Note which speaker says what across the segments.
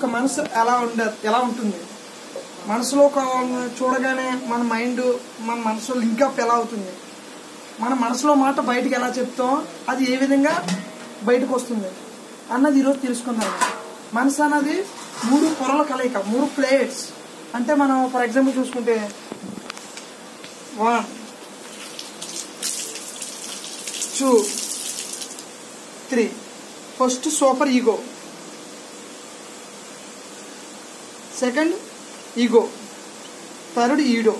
Speaker 1: ఒక మనసు ఎలా ఉంటుంది, మనసులో చూడగానే మన మైండ్ మన మనసులో లింక్ అప్ ఎలా అవుతుంది, మన మనసులో మాట బయటకు ఎలా చెప్తాం, అది ఏ విధంగా బయటకు వస్తుంది అన్నది ఈరోజు తెలుసుకుందాం. మనసు అన్నది 3 పొరల కలయిక, 3 ప్లేట్స్. అంటే మనం ఫర్ ఎగ్జాంపుల్ చూసుకుంటే 1 2 3. First super ego, second ego, third id.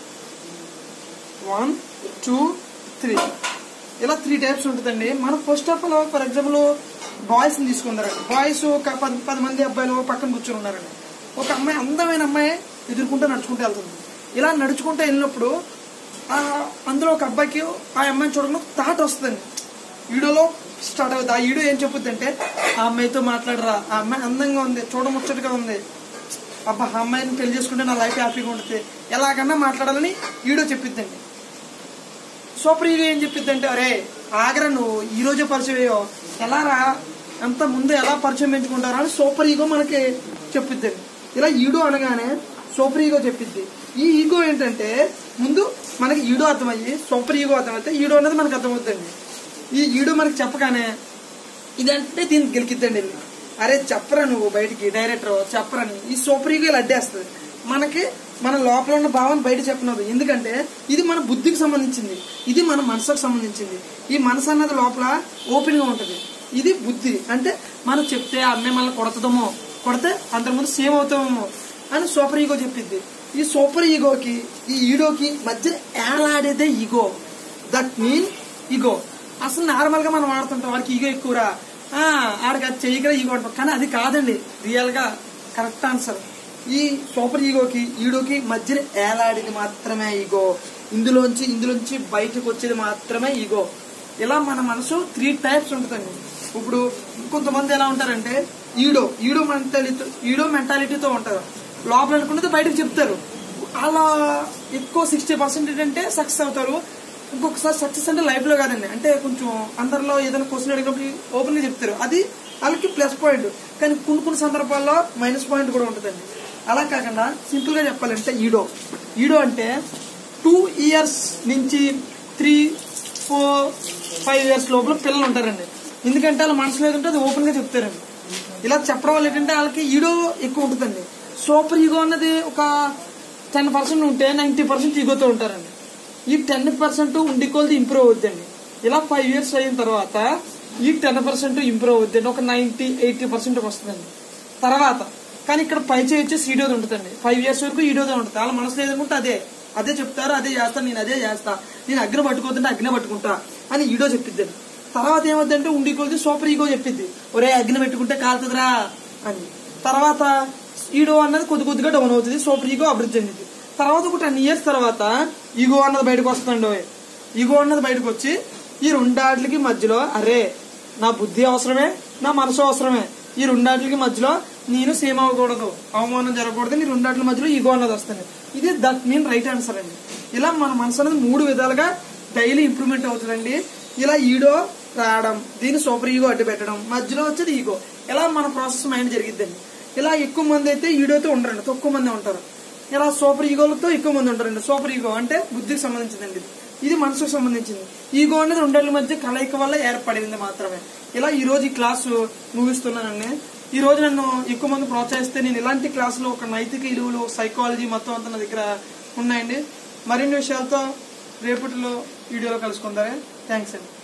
Speaker 1: 1 2 3 ఇలా 3 టైప్స్ ఉంటుందండి. మనం first of all for example boys ని తీసుకుంటారండి. బాయ్స్ ఒక 10 మంది అబ్బాయిలు పక్కన కూర్చొని ఉన్నారండి. ఒక అమ్మాయి, అందమైన అమ్మాయి ఎదుర్కొంటూ నడుచుకుంటూ వెళ్తుంది. ఇలా నడుచుకుంటూ వెళ్ళినప్పుడు అందులో ఒక అబ్బాయికి ఆ అమ్మాయిని చూడకుండా థాట్ వస్తుందండి. ఈడోలో స్టార్ట్ అవుతుంది. ఆ ఈడో ఏం చెప్పుద్ది అంటే, ఆ అమ్మాయితో మాట్లాడరా, ఆ అమ్మాయి అందంగా ఉంది, చూడముచ్చటగా ఉంది, అబ్బా ఆ అమ్మాయిని పెళ్లి చేసుకుంటే నా లైఫ్ హ్యాపీగా ఉంటుంది, ఎలాగన్నా మాట్లాడాలని ఈడో చెప్పిద్దండి. సూపర్ ఈగో ఏం చెప్పిద్దంటే, అరే ఆగరా, నువ్వు ఈ రోజే పరిచయం అయ్యో, ఎలా రా, అంత ముందు ఎలా పరిచయం పెంచుకుంటారా అని సూపర్ ఈగో మనకి చెప్పిద్దండి. ఇలా ఈడో అనగానే సూపర్ ఈగో చెప్పిద్ది. ఈ ఈగో ఏంటంటే, ముందు మనకి ఈడో అర్థమయ్యి సూపర్ ఈగో అర్థమైతే ఈడో అనేది మనకు అర్థమవుతుందండి. ఈ ఈడో మనకి చెప్పగానే ఇదంటే దీనికి గెలికిద్దండి. అరే చెప్పరా నువ్వు బయటికి, డైరెక్టర్ చెప్పరని ఈ సూపర్ ఈగో ఇలా అడ్డేస్తుంది. మనకి మన లోపల ఉన్న భావన బయట చెప్పనదు. ఎందుకంటే ఇది మన బుద్ధికి సంబంధించింది, ఇది మన మనసుకు సంబంధించింది. ఈ మనసు అన్నది లోపల ఓపెన్ గా ఉంటది. ఇది బుద్ధి. అంటే మనం చెప్తే అమ్మాయి మనల్ని కొడతదేమో, కొడితే అంతకుముందు సేమ్ అవుతామేమో అని సూపర్ ఈగో చెప్పిద్ది. ఈ సూపర్ ఈగోకి ఈ ఈడోకి మధ్య ఏలాడేదే ఈగో. That mean ego. అసలు నార్మల్ గా మనం వాడుతుంటాం, వాడికి ఈగో ఎక్కువరా, ఆడికి అది చెయ్యకరా ఈగో అంటాం. కానీ అది కాదండి రియల్ గా కరెక్ట్ ఆన్సర్. ఈ సూపర్ ఈగోకి ఈడోకి మధ్యన ఏలాడేది మాత్రమే ఈగో. ఇందులోంచి బయటకు వచ్చేది మాత్రమే ఈగో. ఇలా మన మనసు 3 టైప్స్ ఉంటుందండి. ఇప్పుడు కొంతమంది ఎలా ఉంటారంటే, ఈడో మెంటాలిటీతో ఉంటారు. లోపల అనుకున్నది బయటకు చెప్తారు. అలా ఎక్కువ 60% ఏంటంటే సక్సెస్ అవుతారు. ఇంకొకసారి సక్సెస్ అంటే లైఫ్ లో కాదండి, అంటే కొంచెం అందరిలో ఏదైనా క్వశ్చన్ అడిగినప్పుడు ఓపెన్ గా చెప్తారు. అది వాళ్ళకి ప్లస్ పాయింట్. కానీ కొన్ని సందర్భాల్లో మైనస్ పాయింట్ కూడా ఉంటుందండి. అలా కాకుండా సింపుల్ గా చెప్పాలంటే ఈడో అంటే 2 years నుంచి 3 4 5 years లోపల పిల్లలు ఉంటారండి. ఎందుకంటే వాళ్ళ మనసులో ఏదంటే అది ఓపెన్ గా చెప్తారండి. ఇలా చెప్పడం వల్ల ఏంటంటే వాళ్ళకి ఈడో ఎక్కువ ఉంటుందండి. సూపర్ ఈగో అన్నది ఒక 10% ఉంటే 90% ఈగోతో ఉంటారండి. ఈ 10% ఉండి కొలది ఇంప్రూవ్ అవుద్దండి. ఇలా 5 years అయిన తర్వాత ఈ 10% ఇంప్రూవ్ అవుద్దండి, ఒక 90-80% వస్తుందండి తర్వాత. కానీ ఇక్కడ పై చేసి ఈడోది ఉంటుందండి. 5 years వరకు ఈడోదే ఉంటుంది. వాళ్ళ మనసులో ఏదనుకుంటే అదే చెప్తారు, అదే చేస్తాను, నేను అదే చేస్తా, నేను అగ్ని పట్టుకోతుంటే అగ్ని పట్టుకుంటా అని ఈడో చెప్పిద్దండి. తర్వాత ఏమవుతుందంటే ఉండి కొలది సూపర్ ఈగో చెప్పిద్ది, ఒరే అగ్ని పెట్టుకుంటే కాలుతుందిరా అని. తర్వాత ఈడో అన్నది కొద్దిగా డౌన్ అవుతుంది, సూపర్ ఈగో అభివృద్ధి చెందింది. తర్వాత ఒక 10 years తర్వాత ఈగో అన్నది బయటకు వస్తుందండి. ఈగో అన్నది బయటకు వచ్చి ఈ 2 మధ్యలో, అరే నా బుద్ధి అవసరమే, నా మనసు అవసరమే, ఈ 2 మధ్యలో నేను సేమ్ అవ్వకూడదు, అవమానం జరగకూడదు, ఈ 2 మధ్యలో ఈగో అన్నది వస్తుంది. ఇది దట్ మీన్ రైట్ ఆన్సర్ అండి. ఇలా మన మనసు అనేది 3 విధాలుగా డైలీ ఇంప్రూవ్మెంట్ అవుతుందండి. ఇలా ఈడో రావడం, దీన్ని సూపర్ ఈగో అడ్డు పెట్టడం, మధ్యలో వచ్చేది ఈగో. ఇలా మన ప్రాసెస్ మైండ్ జరిగిద్దండి. ఇలా ఎక్కువ మంది అయితే ఈడోతో ఉండరండి, తక్కువ మంది ఉంటారు. ఇలా సూపర్ ఈగోలతో ఎక్కువ మంది ఉంటారండి. సూపర్ ఈగో అంటే బుద్ధికి సంబంధించిందండి, ఇది మనసుకు సంబంధించింది. ఈగో అనేది 2 మధ్య కలయిక వల్ల ఏర్పడింది మాత్రమే. ఇలా ఈ రోజు ఈ క్లాసు ముగిస్తున్నానండి. ఈ రోజు నన్ను ఎక్కువ మంది ప్రోత్సహిస్తే నేను ఇలాంటి క్లాసులో ఒక నైతిక విలువలు, సైకాలజీ మొత్తం అంతా నా దగ్గర ఉన్నాయండి. మరిన్ని విషయాలతో రేపటిలో వీడియోలో కలుసుకుందారే. థ్యాంక్స్ అండి.